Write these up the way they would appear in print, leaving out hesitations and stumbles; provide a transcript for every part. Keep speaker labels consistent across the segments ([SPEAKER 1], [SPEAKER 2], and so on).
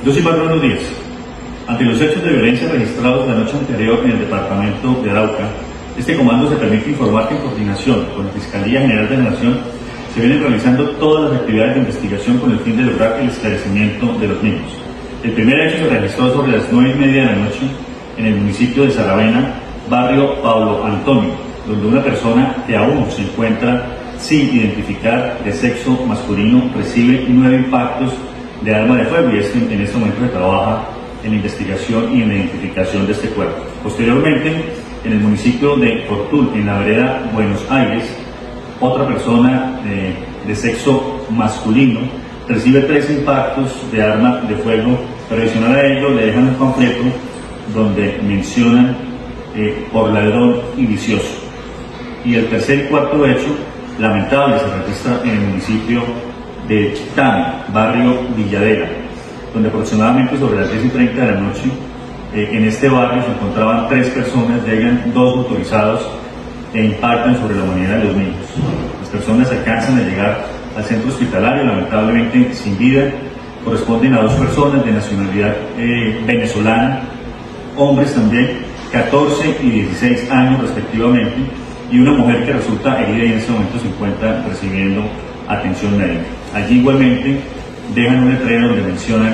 [SPEAKER 1] Yo más buenos días. Ante los hechos de violencia registrados la noche anterior en el departamento de Arauca, este comando se permite informar que en coordinación con la Fiscalía General de la Nación se vienen realizando todas las actividades de investigación con el fin de lograr el esclarecimiento de los mismos. El primer hecho se registró sobre las 9:30 de la noche en el municipio de Saravena, barrio Pablo Antonio, donde una persona que aún se encuentra sin identificar, de sexo masculino, recibe 9 impactos de arma de fuego y en este momento se trabaja en la investigación y en la identificación de este cuerpo. Posteriormente, en el municipio de Fortul, en la vereda Buenos Aires, otra persona de sexo masculino recibe 3 impactos de arma de fuego, pero adicional a ello le dejan un panfleto donde mencionan por ladrón y vicioso. Y el tercer y cuarto hecho lamentable se registra en el municipio de Tami, barrio Villadera, donde aproximadamente sobre las 10:30 de la noche en este barrio se encontraban 3 personas, llegan 2 motorizados e impactan sobre la humanidad de los niños. Las personas alcanzan a llegar al centro hospitalario, lamentablemente sin vida. Corresponden a 2 personas de nacionalidad venezolana, hombres también, 14 y 16 años respectivamente, y una mujer que resulta herida y en este momento se encuentra recibiendo atención médica. Allí igualmente dejan un letrero donde mencionan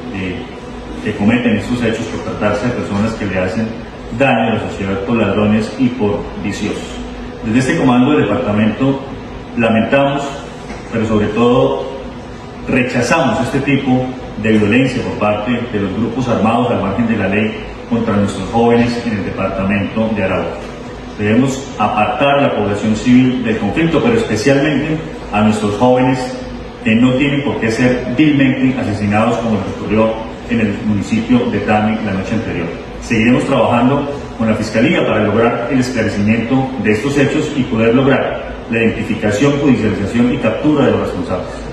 [SPEAKER 1] que cometen estos hechos por tratarse de personas que le hacen daño a la sociedad por ladrones y por viciosos. Desde este comando del departamento lamentamos, pero sobre todo rechazamos este tipo de violencia por parte de los grupos armados al margen de la ley contra nuestros jóvenes en el departamento de Arauca. Debemos apartar a la población civil del conflicto, pero especialmente a nuestros jóvenes que no tienen por qué ser vilmente asesinados como lo que ocurrió en el municipio de Tami la noche anterior. Seguiremos trabajando con la Fiscalía para lograr el esclarecimiento de estos hechos y poder lograr la identificación, judicialización y captura de los responsables.